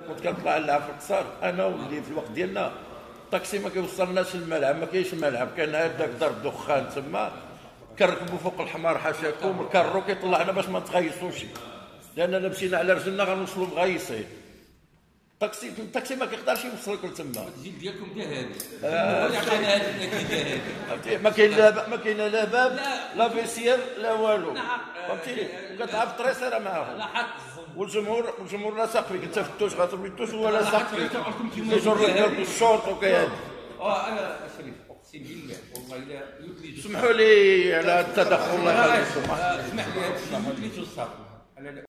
كنت كنطلع لها في القصر انا ولدي في الوقت ديالنا. الطاكسي ما كيوصلناش للملعب، ما كاينش ملعب، كان هذاك ضرب دخان تما، كنركبوا فوق الحمار حاشاكم، الكارو كيطلعنا باش ما نتغيصوش، لاننا مشينا على رجلنا غنوصلوا مغيصين. الطاكسي ما كيقدرش يوصلك لتما. الجيل ديالكم كاع هذا عطينا هذه النتيجه هذه. ما كاين لا ما كاين لا باب لا فيسير لا والو، فهمتيني؟ كتعرف الطريسيره معاهم. والجمهور لاصق فيك، انت في التوش غتضرب التوش وهو لاصق فيك، كيجر الشوط وكيهد. انا شريف اقسم بالله والله الا يوتلي. اسمحوا لي على التدخل، الله يخليكم. اسمح لي هذا الشيء يوتلي تصاحب.